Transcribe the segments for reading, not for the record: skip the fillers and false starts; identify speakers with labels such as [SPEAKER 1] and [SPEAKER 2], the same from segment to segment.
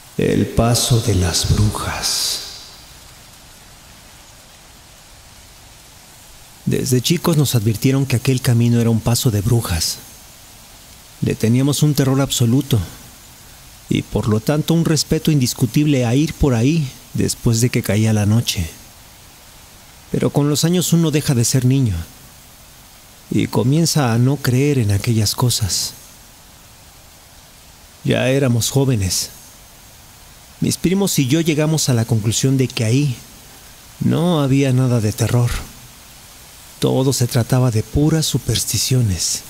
[SPEAKER 1] El paso de las brujas. Desde chicos nos advirtieron que aquel camino era un paso de brujas. Le teníamos un terror absoluto y por lo tanto un respeto indiscutible a ir por ahí después de que caía la noche. Pero con los años uno deja de ser niño y comienza a no creer en aquellas cosas. Ya éramos jóvenes. Mis primos y yo llegamos a la conclusión de que ahí no había nada de terror. Todo se trataba de puras supersticiones.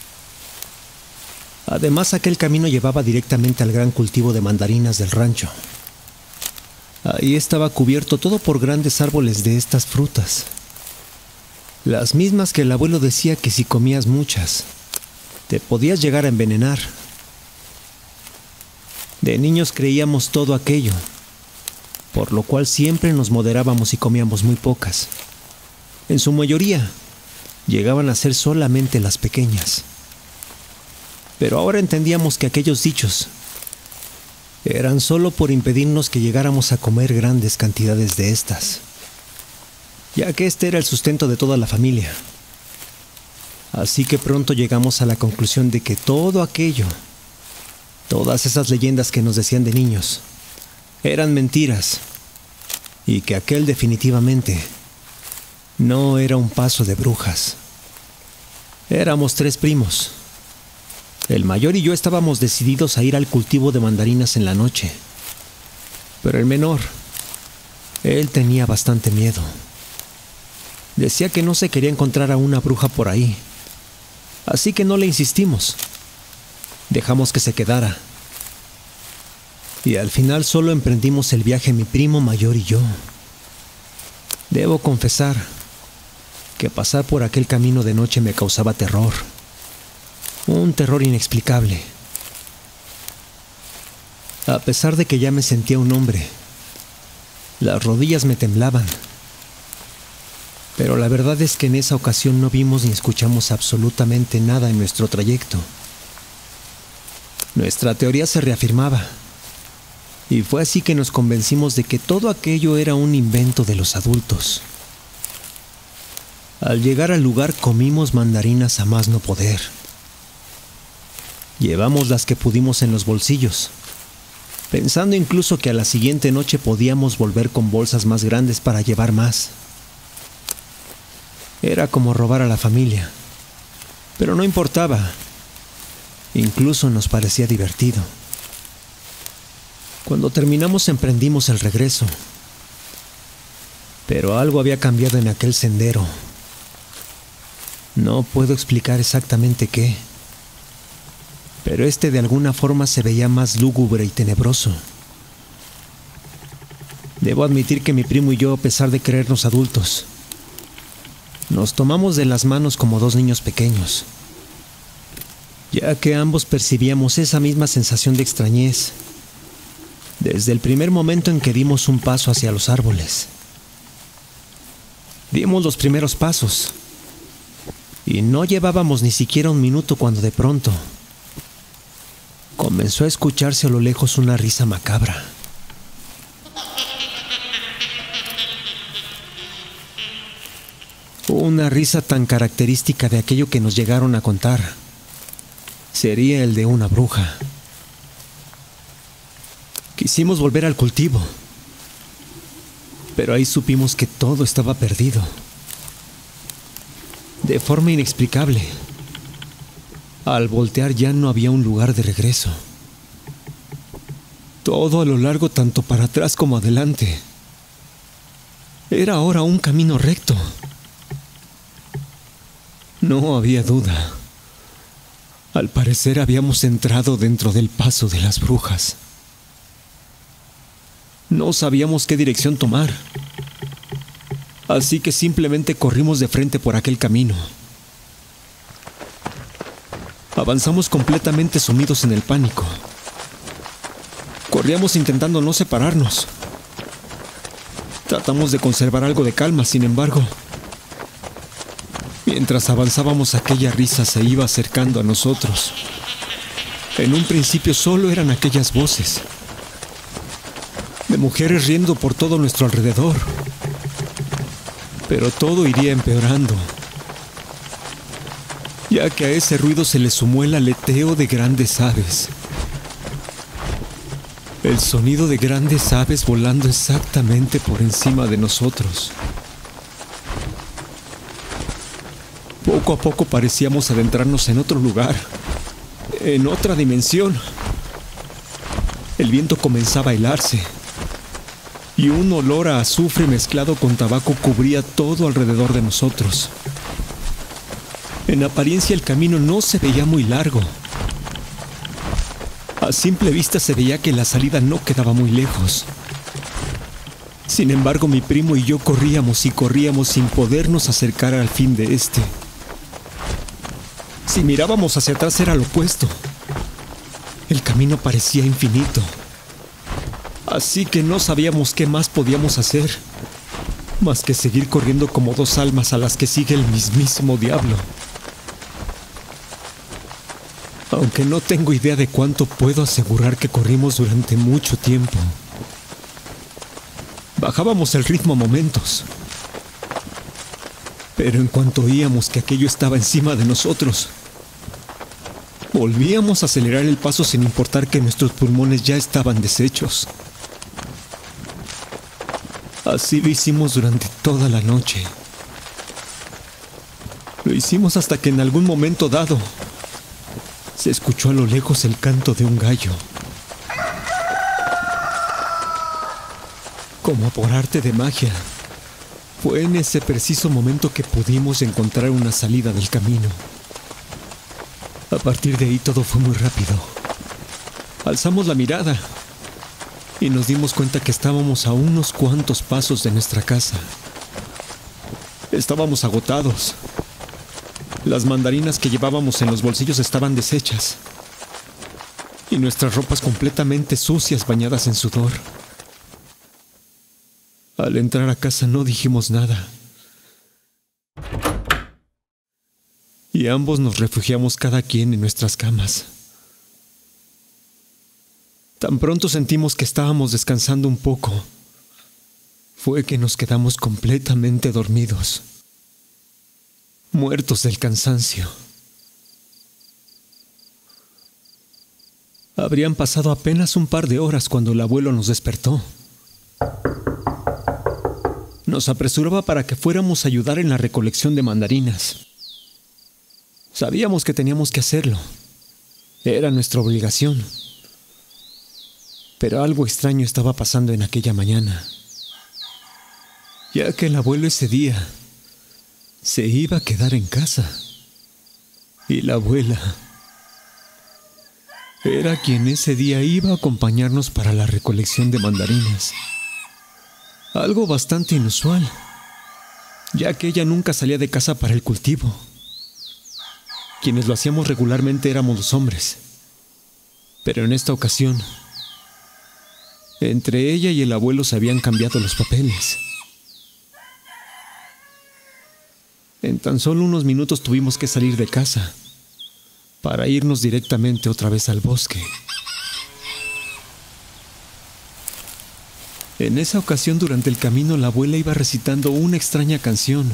[SPEAKER 1] Además, aquel camino llevaba directamente al gran cultivo de mandarinas del rancho. Ahí estaba cubierto todo por grandes árboles de estas frutas. Las mismas que el abuelo decía que si comías muchas, te podías llegar a envenenar. De niños creíamos todo aquello, por lo cual siempre nos moderábamos y comíamos muy pocas. En su mayoría, llegaban a ser solamente las pequeñas. Pero ahora entendíamos que aquellos dichos eran solo por impedirnos que llegáramos a comer grandes cantidades de estas, ya que este era el sustento de toda la familia. Así que pronto llegamos a la conclusión de que todo aquello, todas esas leyendas que nos decían de niños, eran mentiras, y que aquel definitivamente no era un paso de brujas. Éramos 3 primos. El mayor y yo estábamos decididos a ir al cultivo de mandarinas en la noche. Pero el menor, él tenía bastante miedo. Decía que no se quería encontrar a una bruja por ahí. Así que no le insistimos. Dejamos que se quedara. Y al final solo emprendimos el viaje mi primo mayor y yo. Debo confesar que pasar por aquel camino de noche me causaba terror. Un terror inexplicable. A pesar de que ya me sentía un hombre, las rodillas me temblaban. Pero la verdad es que en esa ocasión no vimos ni escuchamos absolutamente nada en nuestro trayecto. Nuestra teoría se reafirmaba, y fue así que nos convencimos de que todo aquello era un invento de los adultos. Al llegar al lugar comimos mandarinas a más no poder. Llevamos las que pudimos en los bolsillos, pensando incluso que a la siguiente noche podíamos volver con bolsas más grandes para llevar más. Era como robar a la familia, pero no importaba. Incluso nos parecía divertido. Cuando terminamos emprendimos el regreso, pero algo había cambiado en aquel sendero. No puedo explicar exactamente qué, pero este de alguna forma se veía más lúgubre y tenebroso. Debo admitir que mi primo y yo, a pesar de creernos adultos, nos tomamos de las manos como 2 niños pequeños, ya que ambos percibíamos esa misma sensación de extrañez desde el primer momento en que dimos un paso hacia los árboles. Dimos los primeros pasos y no llevábamos ni siquiera un minuto cuando de pronto comenzó a escucharse a lo lejos una risa macabra. Una risa tan característica de aquello que nos llegaron a contar. Sería el de una bruja. Quisimos volver al cultivo, pero ahí supimos que todo estaba perdido. De forma inexplicable, al voltear ya no había un lugar de regreso. Todo a lo largo, tanto para atrás como adelante, era ahora un camino recto. No había duda. Al parecer habíamos entrado dentro del paso de las brujas. No sabíamos qué dirección tomar, así que simplemente corrimos de frente por aquel camino. Avanzamos completamente sumidos en el pánico. Corríamos intentando no separarnos. Tratamos de conservar algo de calma, sin embargo, mientras avanzábamos, aquella risa se iba acercando a nosotros. En un principio solo eran aquellas voces, de mujeres riendo por todo nuestro alrededor. Pero todo iría empeorando, ya que a ese ruido se le sumó el aleteo de grandes aves. El sonido de grandes aves volando exactamente por encima de nosotros. Poco a poco parecíamos adentrarnos en otro lugar, en otra dimensión. El viento comenzaba a helarse y un olor a azufre mezclado con tabaco cubría todo alrededor de nosotros. En apariencia el camino no se veía muy largo. A simple vista se veía que la salida no quedaba muy lejos. Sin embargo, mi primo y yo corríamos y corríamos sin podernos acercar al fin de este. Si mirábamos hacia atrás era lo opuesto. El camino parecía infinito. Así que no sabíamos qué más podíamos hacer, más que seguir corriendo como dos almas a las que sigue el mismísimo diablo. Aunque no tengo idea de cuánto, puedo asegurar que corrimos durante mucho tiempo. Bajábamos el ritmo a momentos, pero en cuanto oíamos que aquello estaba encima de nosotros, volvíamos a acelerar el paso sin importar que nuestros pulmones ya estaban deshechos. Así lo hicimos durante toda la noche. Lo hicimos hasta que en algún momento dado se escuchó a lo lejos el canto de un gallo. Como por arte de magia, fue en ese preciso momento que pudimos encontrar una salida del camino. A partir de ahí todo fue muy rápido. Alzamos la mirada y nos dimos cuenta que estábamos a unos cuantos pasos de nuestra casa. Estábamos agotados. Las mandarinas que llevábamos en los bolsillos estaban deshechas y nuestras ropas completamente sucias, bañadas en sudor. Al entrar a casa no dijimos nada y ambos nos refugiamos cada quien en nuestras camas. Tan pronto sentimos que estábamos descansando un poco, fue que nos quedamos completamente dormidos, muertos del cansancio. Habrían pasado apenas un par de horas cuando el abuelo nos despertó. Nos apresuraba para que fuéramos a ayudar en la recolección de mandarinas. Sabíamos que teníamos que hacerlo. Era nuestra obligación. Pero algo extraño estaba pasando en aquella mañana, ya que el abuelo ese día se iba a quedar en casa y la abuela era quien ese día iba a acompañarnos para la recolección de mandarinas. Algo bastante inusual, ya que ella nunca salía de casa para el cultivo. Quienes lo hacíamos regularmente éramos los hombres, pero en esta ocasión entre ella y el abuelo se habían cambiado los papeles. En tan solo unos minutos tuvimos que salir de casa para irnos directamente otra vez al bosque. En esa ocasión, durante el camino, la abuela iba recitando una extraña canción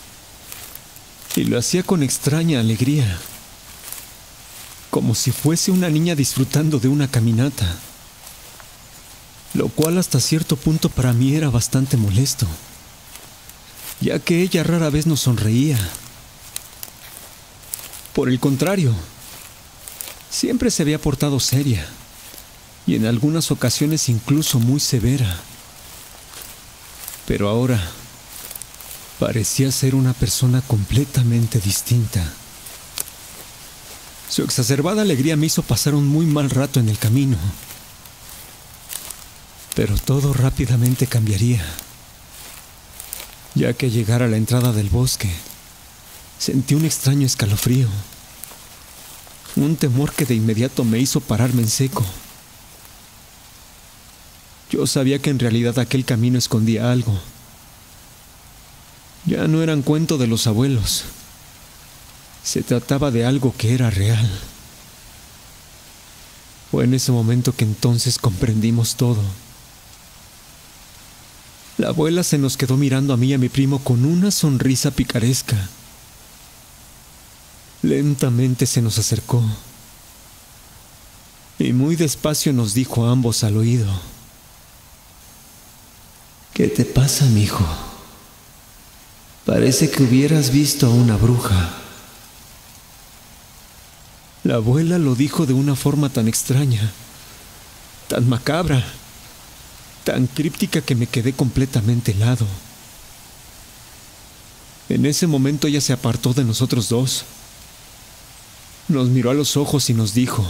[SPEAKER 1] y lo hacía con extraña alegría, como si fuese una niña disfrutando de una caminata, lo cual hasta cierto punto para mí era bastante molesto, ya que ella rara vez nos sonreía. Por el contrario, siempre se había portado seria y en algunas ocasiones incluso muy severa. Pero ahora parecía ser una persona completamente distinta. Su exacerbada alegría me hizo pasar un muy mal rato en el camino. Pero todo rápidamente cambiaría, ya que al llegar a la entrada del bosque, sentí un extraño escalofrío, un temor que de inmediato me hizo pararme en seco. Yo sabía que en realidad aquel camino escondía algo. Ya no eran cuento de los abuelos. Se trataba de algo que era real. Fue en ese momento que entonces comprendimos todo. La abuela se nos quedó mirando a mí y a mi primo con una sonrisa picaresca. Lentamente se nos acercó y muy despacio nos dijo a ambos al oído: ¿Qué te pasa, mijo? Parece que hubieras visto a una bruja. La abuela lo dijo de una forma tan extraña, tan macabra, tan críptica que me quedé completamente helado. En ese momento ella se apartó de nosotros dos. Nos miró a los ojos y nos dijo: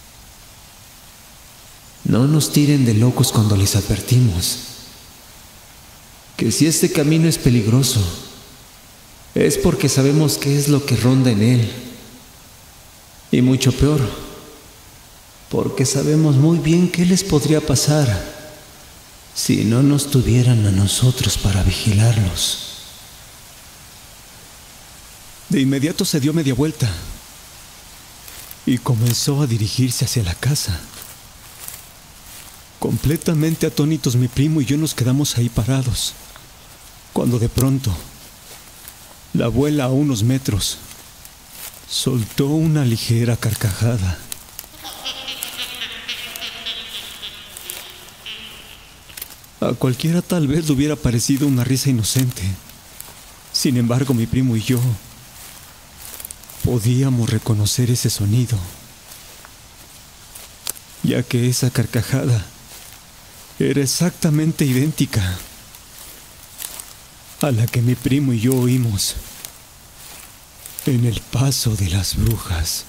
[SPEAKER 1] no nos tiren de locos cuando les advertimos que si este camino es peligroso, es porque sabemos qué es lo que ronda en él. Y mucho peor, porque sabemos muy bien qué les podría pasar si no nos tuvieran a nosotros para vigilarlos. De inmediato se dio media vuelta y comenzó a dirigirse hacia la casa. Completamente atónitos, mi primo y yo nos quedamos ahí parados, cuando de pronto la abuela, a unos metros, soltó una ligera carcajada. A cualquiera tal vez le hubiera parecido una risa inocente. Sin embargo, mi primo y yo podíamos reconocer ese sonido, ya que esa carcajada era exactamente idéntica a la que mi primo y yo oímos en el paso de las brujas.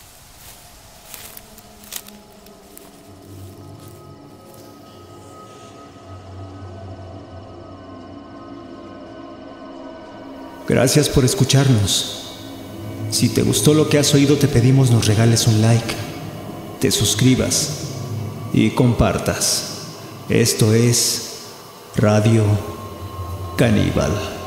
[SPEAKER 1] Gracias por escucharnos. Si te gustó lo que has oído, te pedimos nos regales un like, te suscribas y compartas. Esto es Radio Caníbal.